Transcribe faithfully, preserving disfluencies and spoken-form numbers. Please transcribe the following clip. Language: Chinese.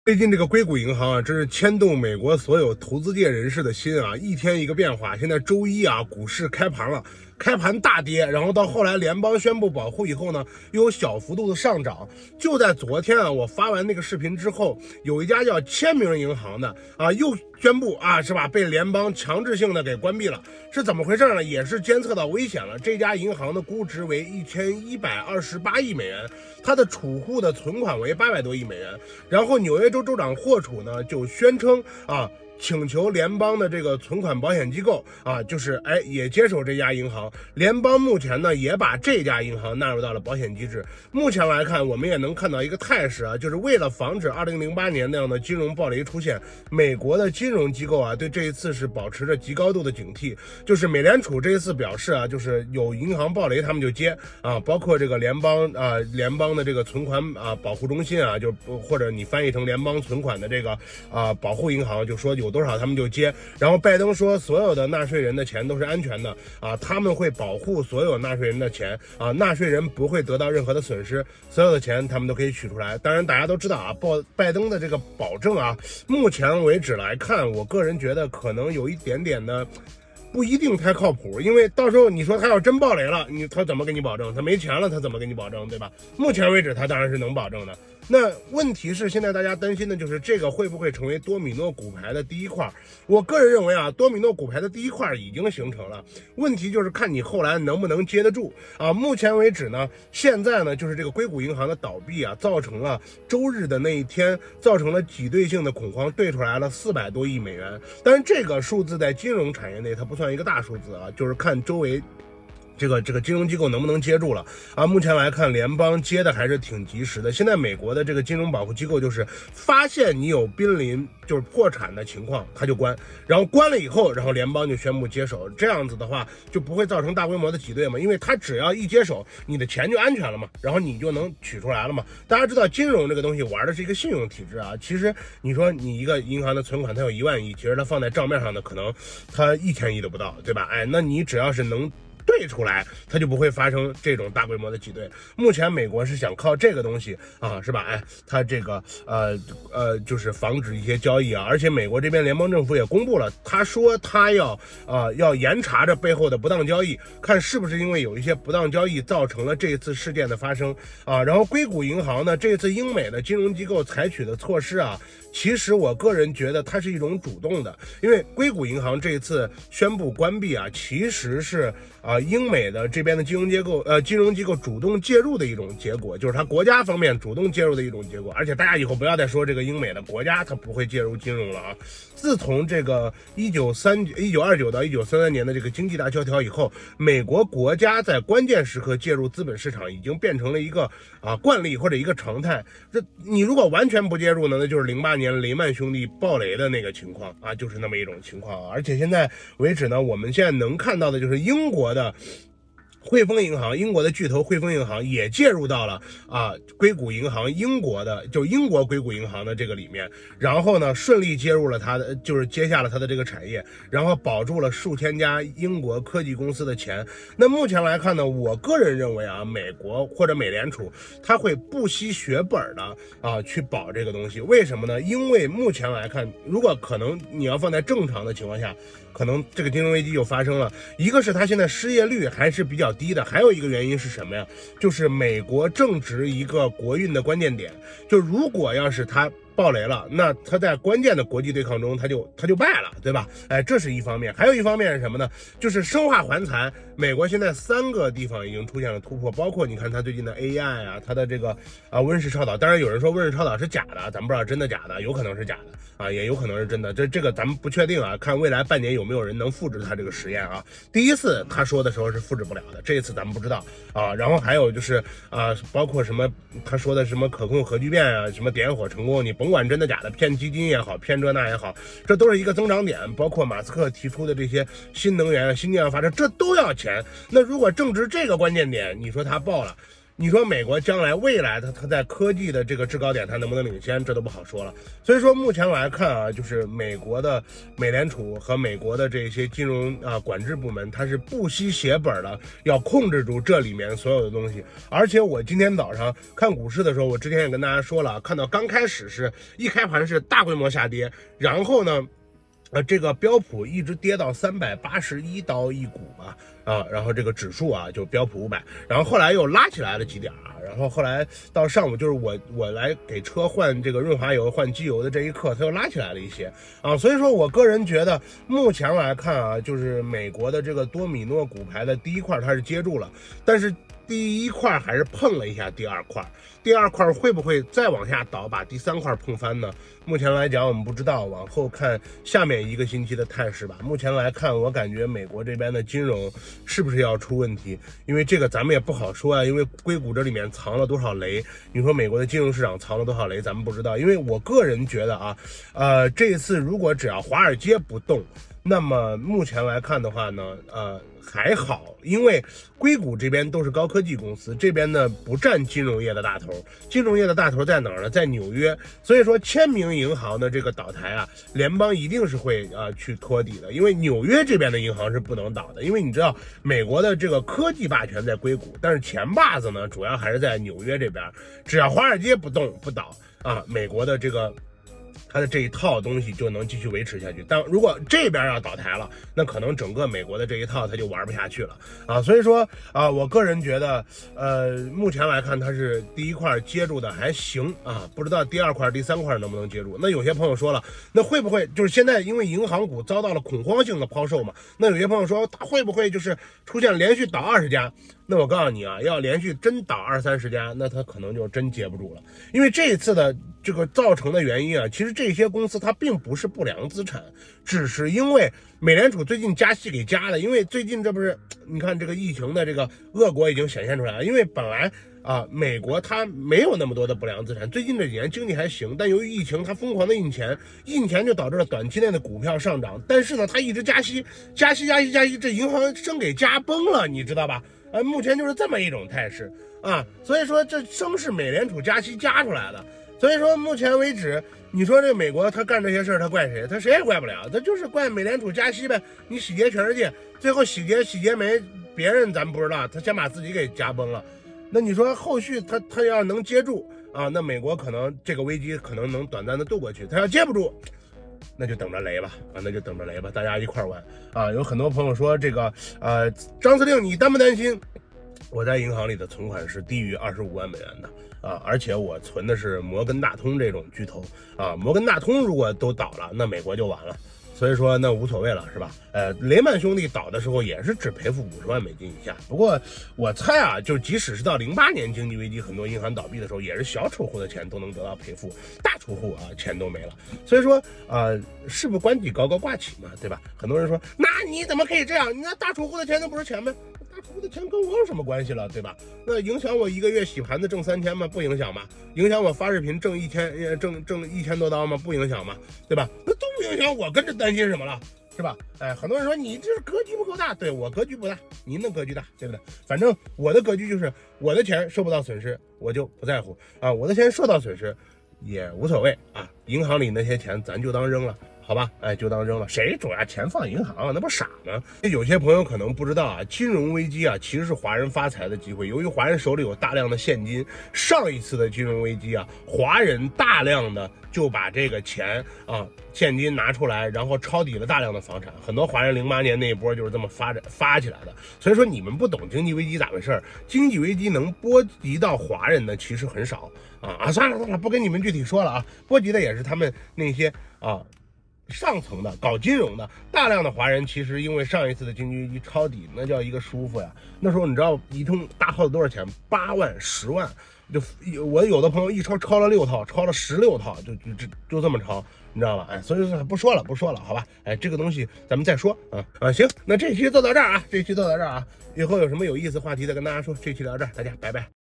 最近这个硅谷银行啊，真是牵动美国所有投资界人士的心啊！一天一个变化。现在周一啊，股市开盘了，开盘大跌，然后到后来联邦宣布保护以后呢，又有小幅度的上涨。就在昨天啊，我发完那个视频之后，有一家叫签名银行的啊，又宣布啊，是吧，被联邦强制性的给关闭了。是怎么回事呢？也是监测到危险了。这家银行的估值为一千一百二十八亿美元，它的储户的存款为八百多亿美元。然后纽约州州长霍楚呢就宣称啊，请求联邦的这个存款保险机构啊，就是哎也接手这家银行。联邦目前呢也把这家银行纳入到了保险机制。目前来看，我们也能看到一个态势啊，就是为了防止二零零八年那样的金融暴雷出现，美国的金融机构啊对这一次是保持着极高度的警惕。就是美联储这一次表示啊，就是有银行暴雷他们就接啊，包括这个联邦啊联邦的这个存款啊保护中心啊，就或者你翻译成联邦存款的这个啊保护银行，就说有多少他们就接。然后拜登说所有的纳税人的钱都是安全的啊，他们会保护所有纳税人的钱啊，纳税人不会得到任何的损失，所有的钱他们都可以取出来。当然大家都知道啊，拜拜登的这个保证啊，目前为止来看，我个人觉得可能有一点点的不一定太靠谱，因为到时候你说他要真暴雷了，你他怎么给你保证？他没钱了，他怎么给你保证，对吧？目前为止，他当然是能保证的。那问题是，现在大家担心的就是这个会不会成为多米诺骨牌的第一块？我个人认为啊，多米诺骨牌的第一块已经形成了，问题就是看你后来能不能接得住啊。目前为止呢，现在呢，就是这个硅谷银行的倒闭啊，造成了周日的那一天，造成了挤兑性的恐慌，兑出来了四百多亿美元。但是这个数字在金融产业内它不算一个大数字啊，就是看周围这个这个金融机构能不能接住了啊？目前来看，联邦接的还是挺及时的。现在美国的这个金融保护机构就是发现你有濒临就是破产的情况，它就关，然后关了以后，然后联邦就宣布接手。这样子的话就不会造成大规模的挤兑嘛，因为它只要一接手，你的钱就安全了嘛，然后你就能取出来了嘛。大家知道金融这个东西玩的是一个信用体制啊，其实你说你一个银行的存款它有一万亿，其实它放在账面上的可能它一千亿都不到，对吧？哎，那你只要是能兑出来，它就不会发生这种大规模的挤兑。目前美国是想靠这个东西啊，是吧？哎，它这个呃呃，就是防止一些交易啊。而且美国这边联邦政府也公布了，他说他要啊、呃、要严查着背后的不当交易，看是不是因为有一些不当交易造成了这一次事件的发生啊。然后硅谷银行呢，这次英美的金融机构采取的措施啊，其实我个人觉得它是一种主动的，因为硅谷银行这一次宣布关闭啊，其实是啊、呃、英美的这边的金融机构呃金融机构主动介入的一种结果，就是它国家方面主动介入的一种结果。而且大家以后不要再说这个英美的国家它不会介入金融了啊。自从这个一九三一九二九到一九三三年的这个经济大萧条以后，美国国家在关键时刻介入资本市场已经变成了一个啊惯例或者一个常态。这你如果完全不介入呢，那就是零八年雷曼兄弟暴雷的那个情况啊，就是那么一种情况啊。而且现在为止呢，我们现在能看到的就是英国的汇丰银行，英国的巨头汇丰银行也介入到了啊硅谷银行英国的就英国硅谷银行的这个里面，然后呢顺利接入了它的就是接下了它的这个产业，然后保住了数千家英国科技公司的钱。那目前来看呢，我个人认为啊，美国或者美联储它会不惜血本的啊去保这个东西。为什么呢？因为目前来看，如果可能你要放在正常的情况下，可能这个金融危机就发生了。一个是它现在失业率还是比较低的，还有一个原因是什么呀？就是美国正值一个国运的关键点，就如果要是它暴雷了，那它在关键的国际对抗中，它就它就败了，对吧？哎，这是一方面。还有一方面是什么呢？就是生化环材，美国现在三个地方已经出现了突破，包括你看它最近的 A I 啊，它的这个啊温室超导，当然有人说温室超导是假的，咱们不知道真的假的，有可能是假的啊，也有可能是真的，这这个咱们不确定啊，看未来半年有没有人能复制它这个实验啊。第一次他说的时候是复制不了的，这一次咱们不知道啊。然后还有就是啊，包括什么他说的什么可控核聚变啊，什么点火成功，你甭管真的假的，骗基金也好，骗这那也好，这都是一个增长点。包括马斯克提出的这些新能源、新能源发展，这都要钱。那如果正值这个关键点，你说它爆了， 你说美国将来未来它它在科技的这个制高点它能不能领先，这都不好说了。所以说目前来看啊，就是美国的美联储和美国的这些金融啊管制部门，它是不惜血本的要控制住这里面所有的东西。而且我今天早上看股市的时候，我之前也跟大家说了，看到刚开始是一开盘是大规模下跌，然后呢。呃，这个标普一直跌到三百八十一刀一股吧，啊，然后这个指数啊，就标普五百，然后后来又拉起来了几点啊，然后后来到上午就是我我来给车换这个润滑油、换机油的这一刻，它又拉起来了一些啊，所以说我个人觉得目前来看啊，就是美国的这个多米诺骨牌的第一块它是接住了，但是第一块还是碰了一下第二块，第二块会不会再往下倒，把第三块碰翻呢？目前来讲我们不知道，往后看下面一个星期的态势吧。目前来看，我感觉美国这边的金融是不是要出问题？因为这个咱们也不好说啊，因为硅谷这里面藏了多少雷？你说美国的金融市场藏了多少雷？咱们不知道。因为我个人觉得啊，呃，这次如果只要华尔街不动，那么目前来看的话呢，呃，还好，因为硅谷这边都是高科技公司，这边呢不占金融业的大头，金融业的大头在哪儿呢？在纽约。所以说，签名银行的这个倒台啊，联邦一定是会啊、呃、去托底的，因为纽约这边的银行是不能倒的，因为你知道美国的这个科技霸权在硅谷，但是钱把子呢主要还是在纽约这边，只要华尔街不动不倒啊，美国的这个。它的这一套东西就能继续维持下去，但如果这边要倒台了，那可能整个美国的这一套它就玩不下去了啊。所以说啊，我个人觉得，呃，目前来看它是第一块接住的还行啊，不知道第二块、第三块能不能接住。那有些朋友说了，那会不会就是现在因为银行股遭到了恐慌性的抛售嘛？那有些朋友说，它会不会就是出现连续倒二十家？那我告诉你啊，要连续真倒二三十家，那它可能就真接不住了。因为这一次的这个造成的原因啊，其实这些公司它并不是不良资产，只是因为美联储最近加息给加了。因为最近这不是你看这个疫情的这个恶果已经显现出来了，因为本来啊美国它没有那么多的不良资产，最近这几年经济还行，但由于疫情它疯狂的印钱，印钱就导致了短期内的股票上涨，但是呢它一直加息，加息加息加息，这银行生给加崩了，你知道吧？呃，目前就是这么一种态势啊，所以说这生是美联储加息加出来的，所以说目前为止，你说这美国他干这些事儿，他怪谁？他谁也怪不了，他就是怪美联储加息呗。你洗劫全世界，最后洗劫洗劫没别人咱不知道，他先把自己给加崩了。那你说后续他他要能接住啊，那美国可能这个危机可能能短暂的度过去，他要接不住。那就等着雷吧，啊，那就等着雷吧，大家一块玩啊！有很多朋友说这个，呃，张司令，你担不担心？我在银行里的存款是低于二十五万美元的啊，而且我存的是摩根大通这种巨头啊，摩根大通如果都倒了，那美国就完了。所以说那无所谓了，是吧？呃，雷曼兄弟倒的时候也是只赔付五十万美金以下。不过我猜啊，就即使是到零八年经济危机，很多银行倒闭的时候，也是小储户的钱都能得到赔付，大储户啊钱都没了。所以说呃，事不关己高高挂起嘛，对吧？很多人说，那你怎么可以这样？你那大储户的钱那不是钱吗？大储户的钱跟我有什么关系了，对吧？那影响我一个月洗盘子挣三千吗？不影响吧？影响我发视频挣一千挣挣一千多刀吗？不影响吗？对吧？那都不影响我跟着担心什么了，是吧？哎，很多人说你这是格局不够大，对，我格局不大，您的格局大，对不对？反正我的格局就是我的钱受不到损失，我就不在乎啊，我的钱受到损失也无所谓啊，银行里那些钱咱就当扔了。好吧，哎，就当扔了。谁主要钱放银行啊？那不傻吗？有些朋友可能不知道啊，金融危机啊，其实是华人发财的机会。由于华人手里有大量的现金，上一次的金融危机啊，华人大量的就把这个钱啊现金拿出来，然后抄底了大量的房产。很多华人零八年那一波就是这么发展发起来的。所以说你们不懂经济危机咋回事？经济危机能波及到华人的其实很少啊啊！算了算了，不跟你们具体说了啊，波及的也是他们那些啊。上层的搞金融的大量的华人，其实因为上一次的经济危机抄底，那叫一个舒服呀。那时候你知道一通大套子多少钱？八万、十万，就我有的朋友一抄抄了六套，抄了十六套，就就就就这么抄，你知道吧？哎，所以说不说了，不说了，好吧？哎，这个东西咱们再说啊啊！行，那这期就到这儿啊，这期就到这儿啊，以后有什么有意思话题再跟大家说。这期聊到这儿，大家拜拜。